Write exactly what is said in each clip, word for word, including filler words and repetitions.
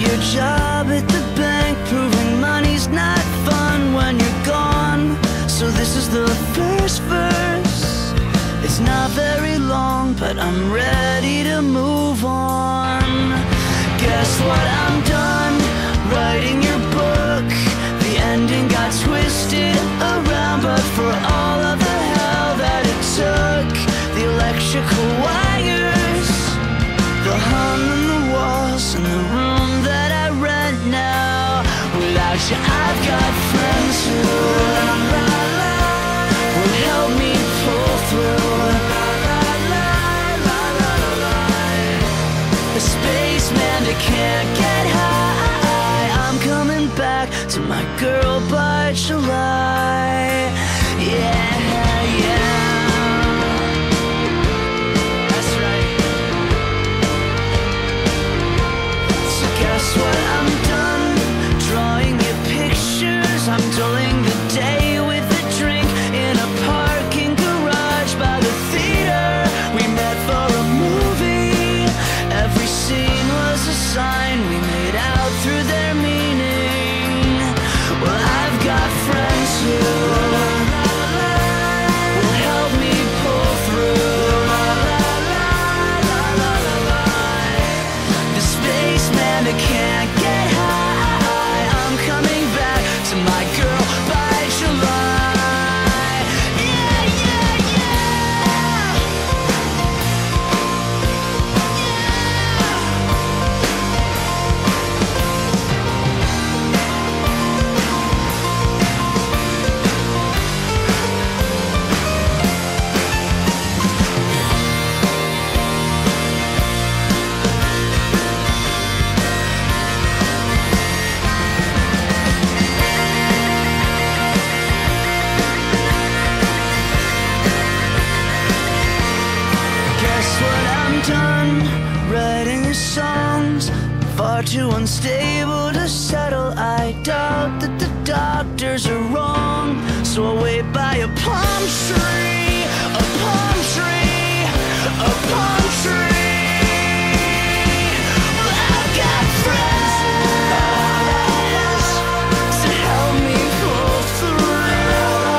your job at the bank, proving money's not fun when you're gone. So this is the first verse. It's not very long, but I'm ready to move on. Guess what? I'm done writing your book. The ending got twisted around, but for all of the hell that it took, the electrical wires, the hum in the walls, and the room that I rent now. Without you, I've got friends who will help me pull through. A spaceman that can't get high. I'm coming back to my girl by July. Yeah, yeah. That's right. So guess what? I'm done drawing you pictures. I'm dulling the day with a drink in a parking garage by the theater we met for a movie. Every scene was a sign we made out through their meaning. Well, I've got friends who will help me pull through. The spaceman that can't get high. I'm coming back to my girl by July. Yeah, yeah, yeah. Guess what? I'm done writing the songs. Far too unstable to settle. I doubt that the doctors are wrong. So I'll wait by a palm tree, a palm tree, a palm tree. Well, I've got friends to help me pull through.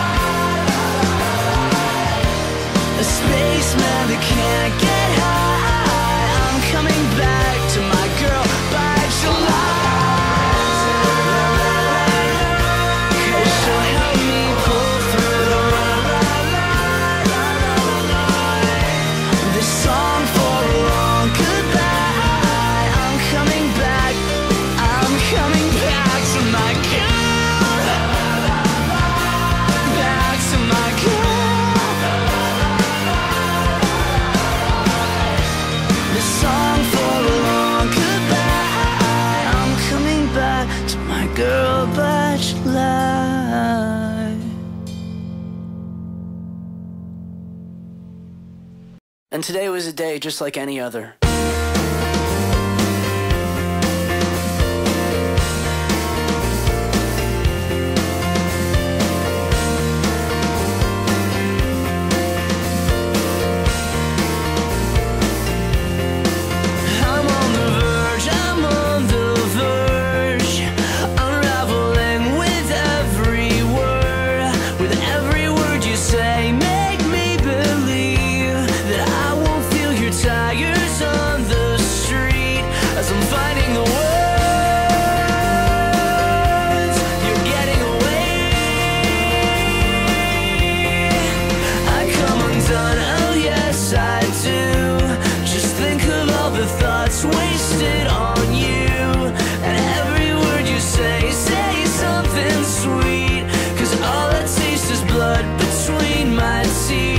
A spaceman that can't get high. I'm coming back to my girl by July. 'Cause she'll help me pull through. This song for a long goodbye. I'm coming back. I'm coming back to my girl. Back to my girl. This song for a long goodbye. I'm coming back to my girl by July. And today was a day just like any other. I'm on the verge, I'm on the verge, unraveling with every word. With every word you say, make me believe that I won't feel your tires on the street as I'm finding the words. You're getting away. I come undone, oh yes I do. Just think of all the thoughts wasted on you. And every word you say, say something sweet. 'Cause all I taste is blood between my teeth.